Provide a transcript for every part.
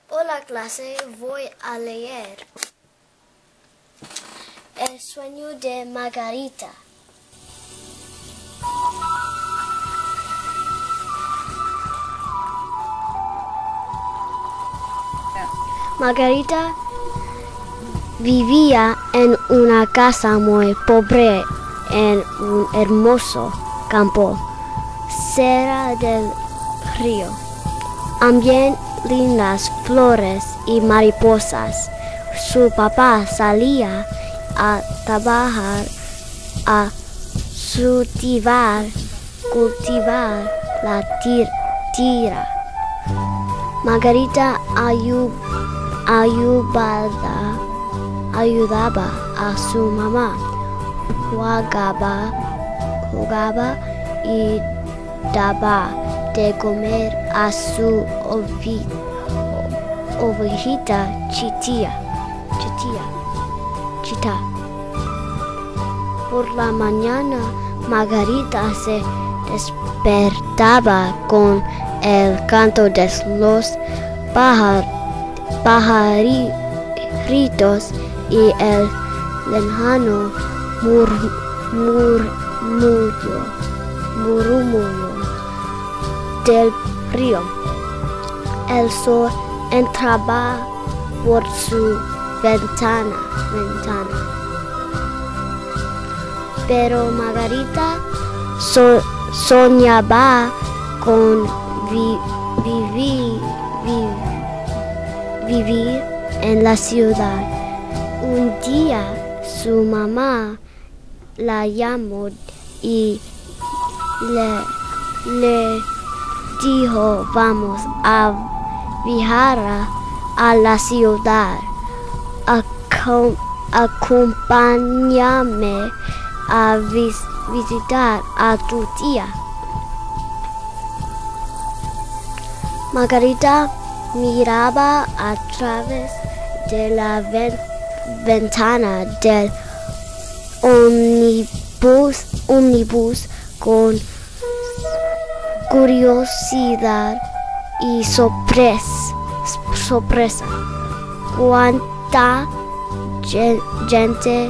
Hola clase, voy a leer El sueño de Margarita. Margarita vivía en una casa muy pobre en un hermoso campo cerca del río. Había lindas flores y mariposas. Su papá salía a trabajar a cultivar la tierra. Margarita ayudaba a su mamá, jugaba y daba de comer a su ovejita Chita. Por la mañana, Margarita se despertaba con el canto de los pajaritos y el lejano murmullo del río. El sol entraba por su ventana. Pero Margarita soñaba con vivir en la ciudad. Un día su mamá la llamó y le dijo: vamos a viajar a la ciudad. Acompáñame a visitar a tu tía. Margarita miraba a través de la ventana del ómnibus con curiosidad y sorpresa. Cuánta gente,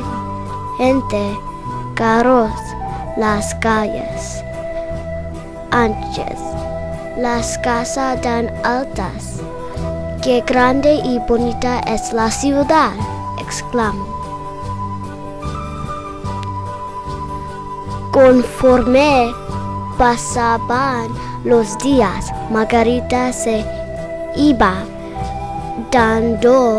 carros, las calles anchas, las casas tan altas. ¡Qué grande y bonita es la ciudad!, exclamó. Conforme pasaban los días, Margarita se iba dando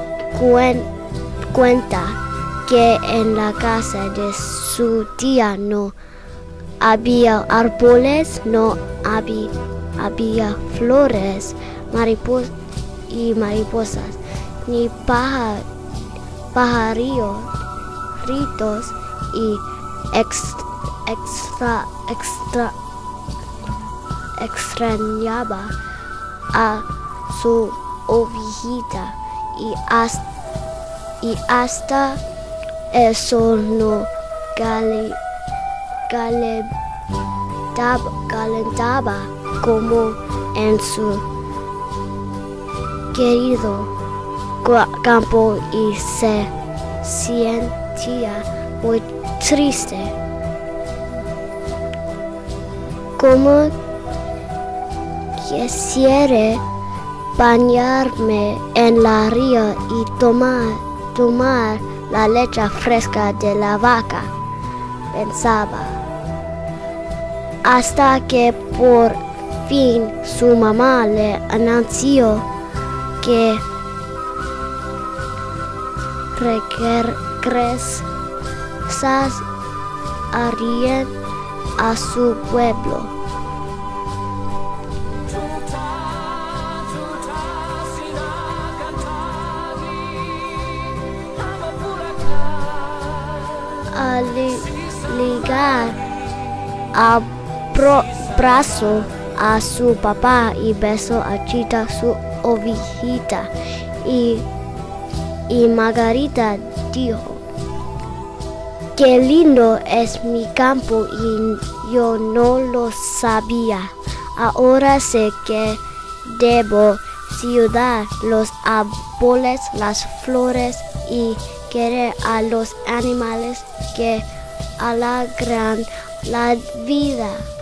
cuenta que en la casa de su tía no había árboles, no había flores, mariposas, ni pajaritos, y extrañaba a su ovejita y hasta el sol no calentaba como en su querido campo, y se sentía muy triste. Como quisiera bañarme en la río y tomar la leche fresca de la vaca, pensaba, hasta que por fin su mamá le anunció que regresarían a su pueblo. Al ligar abrazó a su papá y besó a Chita, su ovejita, y Margarita dijo: qué lindo es mi campo y yo no lo sabía. Ahora sé que debo ciudad, los árboles, las flores y querer a los animales que alegran la vida.